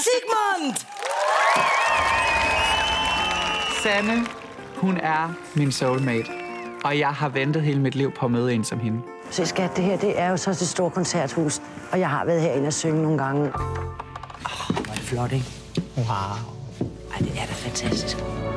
Sigmund! Sanne, hun er min soulmate. Og jeg har ventet hele mit liv på at møde en som hende. Så skat, det her, det er jo så det store koncerthus. Og jeg har været herinde og synge nogle gange. Hvor er det flot, ikke? Wow. Ej, det er da fantastisk.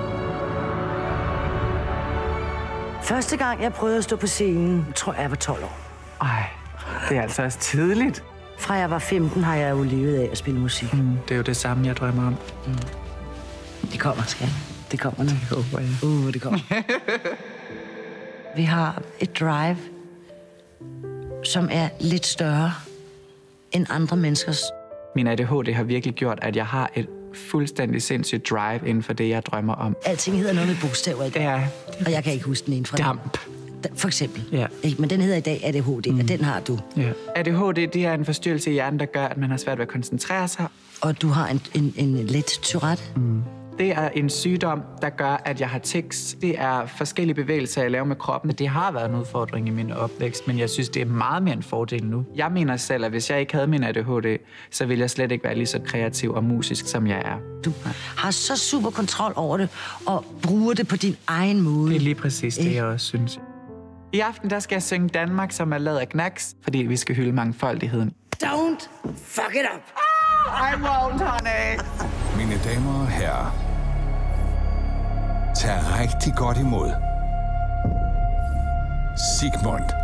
Første gang, jeg prøvede at stå på scenen, tror jeg var 12 år. Ej, det er altså også tidligt. Fra jeg var 15, har jeg jo levet af at spille musik. Det er jo det samme, jeg drømmer om. Det kommer, skat. Det kommer nu. Det håber jeg. Det kommer. Vi har et drive, som er lidt større end andre menneskers. Min ADHD har virkelig gjort, at jeg har et fuldstændig sindssygt drive inden for det, jeg drømmer om. Alting hedder noget med bogstaver i dag. Ja. Og jeg kan ikke huske den ene fra Damp. For eksempel. Ja. Men den hedder i dag ADHD, og den har du. Ja. ADHD, det er en forstyrrelse i hjernen, der gør, at man har svært ved at koncentrere sig. Og du har en let Tourette. Det er en sygdom, der gør, at jeg har tics. Det er forskellige bevægelser, jeg laver med kroppen. Det har været en udfordring i min opvækst, men jeg synes, det er meget mere en fordel nu. Jeg mener selv, at hvis jeg ikke havde min ADHD, så ville jeg slet ikke være lige så kreativ og musisk, som jeg er. Du har så super kontrol over det, og bruger det på din egen måde. Det er lige præcis det, jeg også synes. I aften, der skal jeg synge Danmark, som er lavet af Knacks, fordi vi skal hylde mangfoldigheden. Don't fuck it up! I won't, honey! Mine damer og herrer, tag rigtig godt imod Sigmund.